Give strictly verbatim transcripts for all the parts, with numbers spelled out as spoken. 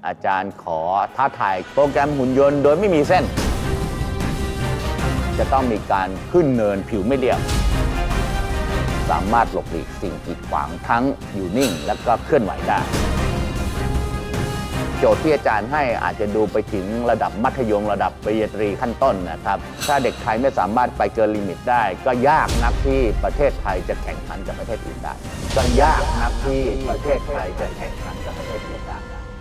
อาจารย์ขอท้าทายโปรแกรมหุ่นยนต์โดยไม่มีเส้นจะต้องมีการขึ้นเนินผิวไม่เรียบสามารถหลบหลีกสิ่งกีดขวางทั้งอยู่นิ่งและก็เคลื่อนไหวได้โจทย์ที่อาจารย์ให้อาจจะดูไปถึงระดับมัธยมระดับปริญญาตรีขั้นต้นนะครับถ้าเด็กไทยไม่สามารถไปเกินลิมิตได้ก็ยากนักที่ประเทศไทยจะแข่งขันกับประเทศอื่นได้ก็ยากนักที่ประเทศไทยจะแข่งขันกับประเทศอื่นได้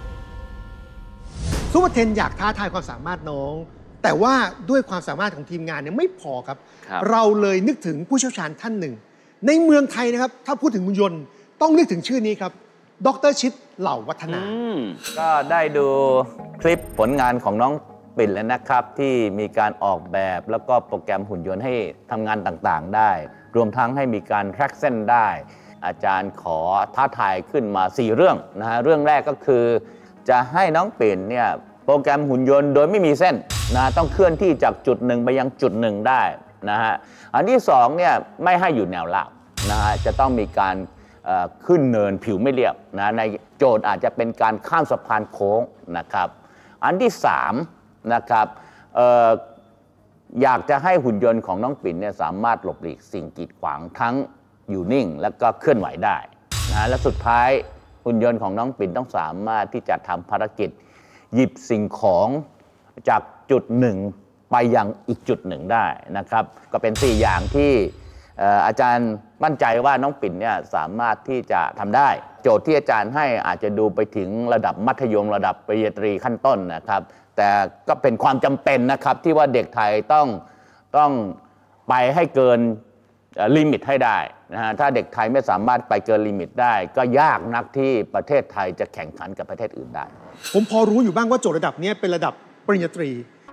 ซุปเปอร์เทนอยากท้าทายความสามารถน้องแต่ว่าด้วยความสามารถของทีมงานเนี่ยไม่พอครับ เราเลยนึกถึงผู้เชี่ยวชาญท่านหนึ่งในเมืองไทยนะครับถ้าพูดถึงหุ่นยนต์ต้องนึกถึงชื่อนี้ครับดร.ชิดเหล่าวัฒนาก็ได้ดูคลิปผลงานของน้องปิ่นแล้วนะครับที่มีการออกแบบแล้วก็โปรแกรมหุ่นยนต์ให้ทำงานต่างๆได้รวมทั้งให้มีการแทร็กเส้นได้อาจารย์ขอท้าทายขึ้นมาสี่เรื่องนะฮะเรื่องแรกก็คือจะให้น้องปิ่นเนี่ยโปรแกรมหุ่นยนต์โดยไม่มีเส้นนะต้องเคลื่อนที่จากจุดหนึ่งไปยังจุดหนึ่งได้นะฮะอันที่สองเนี่ยไม่ให้อยู่แนวราบนะฮะจะต้องมีการขึ้นเนินผิวไม่เรียบนะในโจทย์อาจจะเป็นการข้ามสะพานโค้งนะครับอันที่สามนะครับ อ, ออยากจะให้หุ่นยนต์ของน้องปิ่นเนี่ยสามารถหลบหลีกสิ่งกีดขวางทั้งอยู่นิ่งและก็เคลื่อนไหวได้นะและสุดท้ายหุ่นยนต์ของน้องปิ่นต้องสามารถที่จะทำภารกิจหยิบสิ่งของจากจุดหนึ่งไปยังอีกจุดหนึ่งได้นะครับก็เป็นสี่อย่างที่อาจารย์มั่นใจว่าน้องปิ่นเนี่ยสามารถที่จะทำได้โจทย์ที่อาจารย์ให้อาจจะดูไปถึงระดับมัธยมระดับปริญญาตรีขั้นต้นนะครับแต่ก็เป็นความจำเป็นนะครับที่ว่าเด็กไทยต้องต้องไปให้เกินลิมิตให้ได้นะฮะถ้าเด็กไทยไม่สามารถไปเกินลิมิตได้ก็ยากนักที่ประเทศไทยจะแข่งขันกับประเทศอื่นได้ผมพอรู้อยู่บ้างว่าโจทย์ระดับนี้เป็นระดับปริญญาตรี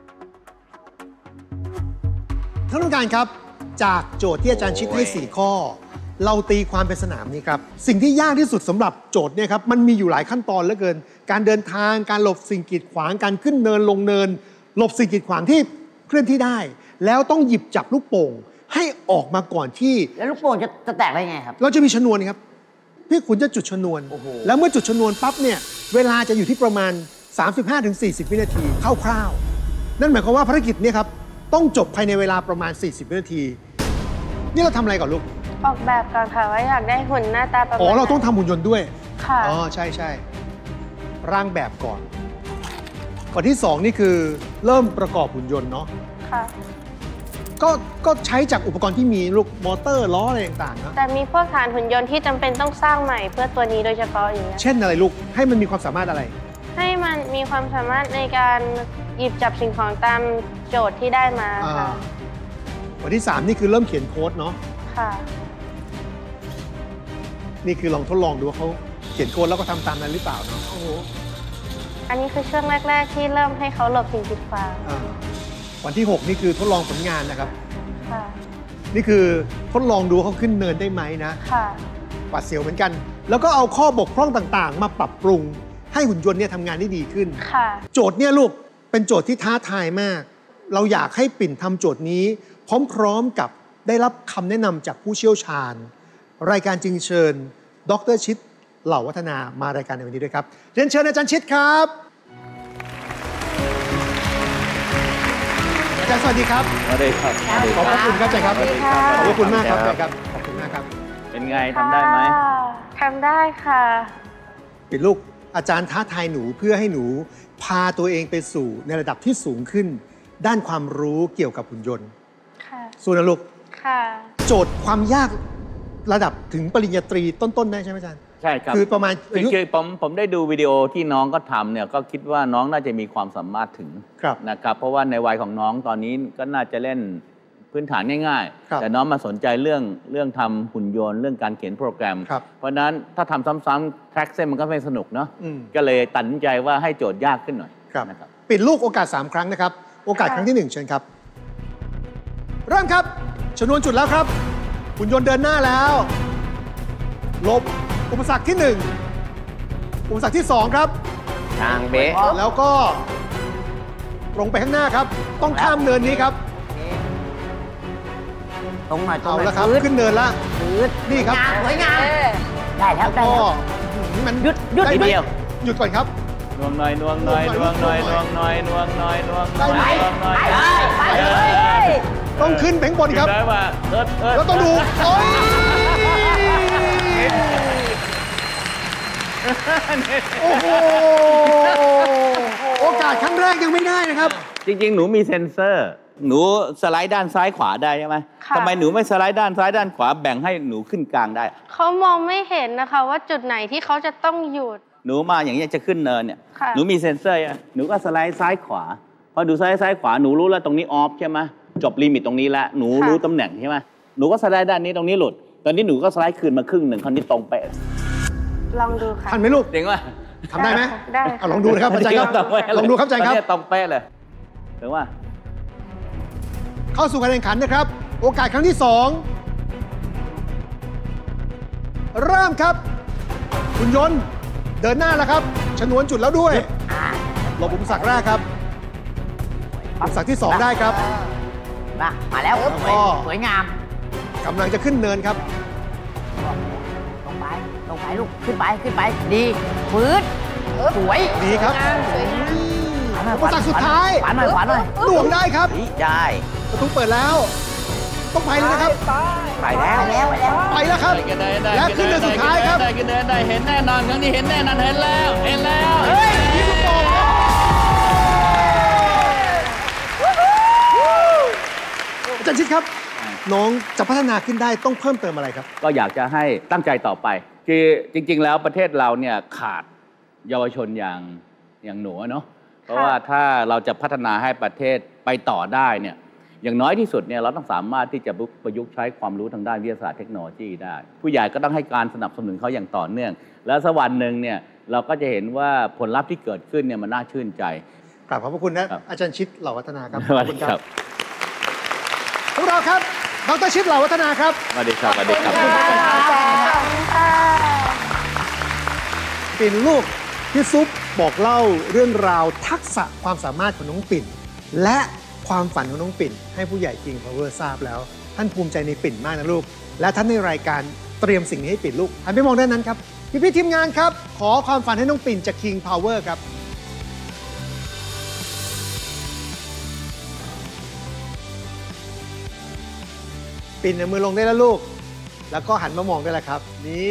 ท่านผู้การครับจากโจทย์ที่อาจารย์ชิดให้สี่ข้อเราตีความเป็นสนามนี้ครับสิ่งที่ยากที่สุดสำหรับโจทย์เนี่ยครับมันมีอยู่หลายขั้นตอนเหลือเกินการเดินทางการหลบสิ่งกีดขวางการขึ้นเนินลงเนินหลบสิ่งกีดขวางที่เคลื่อนที่ได้แล้วต้องหยิบจับลูกโป่งให้ออกมาก่อนที่แล้วลูกโป่งจะจะแตกได้ไงครับเราจะมีชนวนครับพี่ขุนจะจุดชนวนแล้วเมื่อจุดชนวนปั๊บเนี่ยเวลาจะอยู่ที่ประมาณ สามสิบห้าถึงสี่สิบ วินาทีคร่าวๆนั่นหมายความว่าภารกิจนี้ครับต้องจบภายในเวลาประมาณสี่สิบวินาทีนี่เราทำอะไรก่อนลูกออกแบบก่อนค่ะว่าอยากได้หุ่นหน้าตาประมาณอ๋อเราต้องทำหุ่นยนต์ด้วยค่ะอ๋อใช่ใช่ร่างแบบก่อนก่อนที่สองนี่คือเริ่มประกอบหุ่นยนต์เนาะค่ะก็ก็ใช้จากอุปกรณ์ที่มีลูกมอเตอร์ล้ออะไรต่างๆนะแต่มีพวกฐานหุ่นยนต์ที่จำเป็นต้องสร้างใหม่เพื่อตัวนี้โดยเฉพาะอย่างเงี้ยเช่นอะไรลูกให้มันมีความสามารถอะไรให้มันมีความสามารถในการหยิบจับสิ่งของตามโจทย์ที่ได้มาค่ะวันที่สามนี่คือเริ่มเขียนโค้ดเนาะค่ะนี่คือลองทดลองดูว่าเขาเขียนโค้ดแล้วก็ทำตามนั้นหรือเปล่าเนาะโอ้โหอันนี้คือช่วงแรกๆที่เริ่มให้เขาหลบสิ่งกีดขวางวันที่หกนี่คือทดลองผลงานนะครับค่ะนี่คือทดลองดูเขาขึ้นเนินได้ไหมนะค่ะหวาดเสียวเหมือนกันแล้วก็เอาข้อบกพร่องต่างๆมาปรับปรุงให้หุ่นยนต์เนี่ยทำงานได้ดีขึ้นค่ะโจทย์เนี่ยลูกเป็นโจทย์ที่ท้าทายมากเราอยากให้ปิ่นทำโจทย์นี้พร้อมๆกับได้รับคำแนะนำจากผู้เชี่ยวชาญรายการจึงเชิญดร.ชิดเหล่าวัฒนามารายการในวันนี้ด้วยครับเรียนเชิญอาจารย์ชิดครับอาจารย์สวัสดีครับสวัสดีครับขอบคุณครับอาจารย์ครับขอบคุณมากครับอาจารย์ครับขอบคุณมากครับเป็นไงทำได้ไหมทำได้ค่ะปิ่นลูกอาจารย์ท้าทายหนูเพื่อให้หนูพาตัวเองไปสู่ในระดับที่สูงขึ้นด้านความรู้เกี่ยวกับหุ่นยนต์ค่ะสู้นะลูกค่ะโจทย์ความยากระดับถึงปริญญาตรีต้นๆได้ใช่ไหมอาจารย์ใช่ครับคือประมาณคือผมผมได้ดูวิดีโอที่น้องก็ทำเนี่ยก็คิดว่าน้องน่าจะมีความสามารถถึงนะครับเพราะว่าในวัยของน้องตอนนี้ก็น่าจะเล่นพื้นฐานง่ายๆแต่น้องมาสนใจเรื่องเรื่องทำหุ่นยนต์เรื่องการเขียนโปรแกรมเพราะนั้นถ้าทำซ้ำๆแทร็กเส้นมันก็ไม่สนุกเนาะก็เลยตัดสินใจว่าให้โจทย์ยากขึ้นหน่อยนะครับปิดลูกโอกาสสามครั้งนะครับโอกาสครั้งที่หนึ่งเชิญครับเริ่มครับชนวนจุดแล้วครับหุ่นยนต์เดินหน้าแล้วลบอุปสรรคที่หนึ่งอุปสรรคที่สองครับทางเบะแล้วก็ตรงไปข้างหน้าครับต้องข้ามเนินนี้ครับตรงหน่อยตรงเอาละครับขึ้นเนินละนี่ครับสวยงามได้แล้วได้แล้วมันหยุดหยุดนิดเดียวหยุดก่อนครับนวงหน่อยนวงหน่อยนวงหน่อยนวงหน่อยนวงหน่อยนวงหน่อยนวงหน่อยไปเลยต้องขึ้นแบงค์บนครับได้ป่ะเอิร์ดเอิร์ดแล้วต้องดูโอ้ยโอ้โหโอกาสครั้งแรกยังไม่ได้นะครับจริงๆ หนูมีเซ็นเซอร์ หนูสไลด์ด้านซ้ายขวาได้ใช่ไหมค่ะทำไมหนูไม่สไลด์ด้านซ้ายด้านขวาแบ่งให้หนูขึ้นกลางได้เขามองไม่เห็นนะคะว่าจุดไหนที่เขาจะต้องหยุดหนูมาอย่างนี้ยจะขึ้นเนินเนี่ยค่ะหนูมีเซ็นเซอร์อ่ะหนูก็สไลด์ซ้ายขวา พอดูซ้ายซ้ายขวา หนูรู้แล้วตรงนี้ออฟใช่ไหมจบลิมิตตรงนี้แล้ว หนูรู้ตำแหน่งใช่ไหมหนูก็สไลด์ด้านนี้ตรงนี้หลุด ตอนนี้หนูก็สไลด์คืนมาครึ่งหนึ่งคราวนี้ตรงเป๊ะลองดูค่ะทันไหมลูกจริงป่ะทำได้ไหมได้อ่ะลองดูนะครับอาจารย์ครับ ลองดูครับอาจารย์ครับตนนี้ตรงเป๊ะเลยถึงว่าเข้าสู่การแข่งขันนะครับ โอกาสครั้งที่สองเริ่มครับคุณยนต์เดินหน้าแล้วครับชนวนจุดแล้วด้วยหลบอุปสรรคแรกครับอุปสรรคที่สองได้ครับมามาแล้วแล้วก็สวยงามกำลังจะขึ้นเนินครับลงไปลงไปลูกขึ้นไปขึ้นไปดีฟืดสวยดีครับอุปสรรคสุดท้ายขวานหน่อยขวานหน่อยหน่วงได้ครับได้ประตูเปิดแล้ว ต้องไปเลยนะครับไปแล้วไปแล้วไปแล้วไปแล้วครับ และขึ้นเนินสุดท้ายครับได้กินเดินได้เห็นแน่นอนครั้งนี้เห็นแน่นอนเห็นแล้วเห็นแล้วเฮ้ยนี่คุณบอกครับอาจารย์ชิดครับ น้องจะพัฒนาขึ้นได้ต้องเพิ่มเติมอะไรครับก็อยากจะให้ตั้งใจต่อไป คือจริง ๆ แล้วประเทศเราเนี่ยขาดเยาวชนอย่างอย่างหนูอะเนาะเพราะว่าถ้าเราจะพัฒนาให้ประเทศไปต่อได้เนี่ยอย่างน้อยที่สุดเนี่ยเราต้องสามารถที่จะประยุกต์ใช้ความรู้ทางด้านวิทยาศาสตร์เทคโนโลยีได้ ผู้ใหญ่ก็ต้องให้การสนับสนุนเขาอย่างต่อเนื่อง แล้วสักวันหนึ่งเนี่ยเราก็จะเห็นว่าผลลัพธ์ที่เกิดขึ้นเนี่ยมันน่าชื่นใจกราบขอบพระคุณนะครับ อาจารย์ชิดเหล่าวัฒนาครับสวัสดีครับพวกเราครับดรชิดเหล่าวัฒนาครับสวัสดีครับสวัสดีครับปิ่นลูกพี่ซุปบอกเล่าเรื่องราวทักษะความสามารถของน้องปิ่น และความฝันของน้องปิ่น ให้ผู้ใหญ่ King Power ทราบแล้ว ท่านภูมิใจในปิ่นมากนะลูก และท่านในรายการเตรียมสิ่งนี้ให้ปิ่นลูกหันไปมองด้านนั้นครับพี่พี่ๆทีมงานครับขอความฝันให้น้องปิ่นจาก King Power ครับปิ่นเอามือลงได้แล้วลูก แล้วก็หันมามองได้แล้วครับ นี่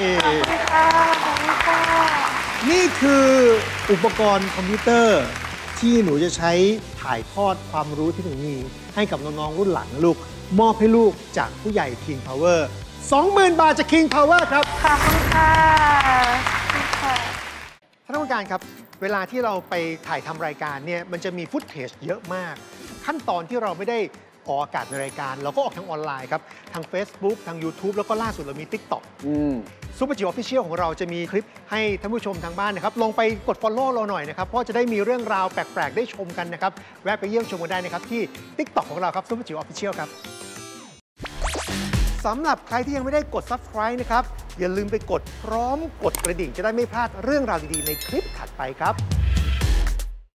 นี่คืออุปกรณ์คอมพิวเตอร์ที่หนูจะใช้ถ่ายทอดความรู้ที่หนูมีให้กับน้องๆรุ่นหลังนะลูก มอบให้ลูกจากผู้ใหญ่ King Power สองหมื่น บาทจาก King Power ครับขอบคุณค่ะขอบคุณค่ะท่านผู้การครับ เวลาที่เราไปถ่ายทำรายการเนี่ยมันจะมีฟุตเทจเยอะมาก ขั้นตอนที่เราไม่ได้ออกอากาศในรายการ เราก็ออกทางออนไลน์ครับ ทาง Facebook ทาง YouTube แล้วก็ล่าสุดเรามี TikTok ซูเปอร์จิ๋วออฟฟิเชียลของเราจะมีคลิปให้ท่านผู้ชมทางบ้านนะครับ ลงไปกด Follow เราหน่อยนะครับ เพราะจะได้มีเรื่องราวแปลก ๆ ได้ชมกันนะครับ แวะไปเยี่ยมชมกันได้นะครับ ที่ TikTok ของเราครับซูเปอร์จิ๋วออฟฟิเชียลครับสำหรับใครที่ยังไม่ได้กด Subscribe นะครับ อย่าลืมไปกดพร้อมกดกระดิ่งจะได้ไม่พลาดเรื่องราวดี ๆ ในคลิปถัดไปครับ